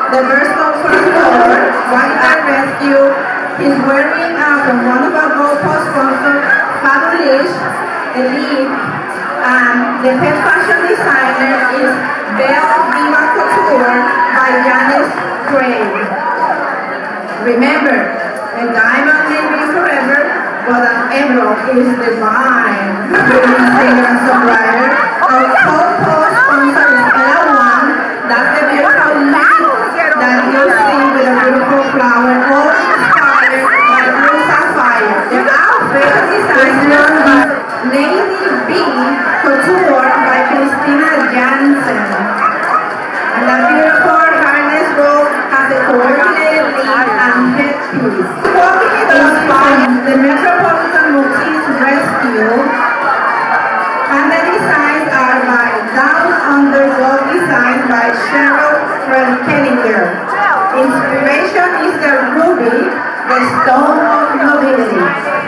The Bristol Store, One-Time Rescue. He's wearing from one of our GoPro sponsors, Fabulish, Elite, and the head fashion designer is Belle Diva Couture by Janice Craig. Remember, a diamond may be forever, but an emerald is divine. Singer and songwriter. Our co-host sponsor is Ella One. That's the beautiful leaf that you see with a beautiful flower, all inspired by blue sapphire. The outfit is designed by Lady B Couture by Christina Jansen. And that beautiful harness robe has a coordinated lead and headpiece. Inspired the Metropolitan Motifs Rescue, and the designs are by Down Under Gold Design by Cheryl Kenninger. Inspiration is the ruby, the stone of nobility.